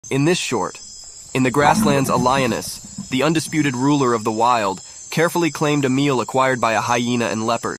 In this short, in the grasslands, a lioness, the undisputed ruler of the wild, carefully claimed a meal acquired by a hyena and leopard.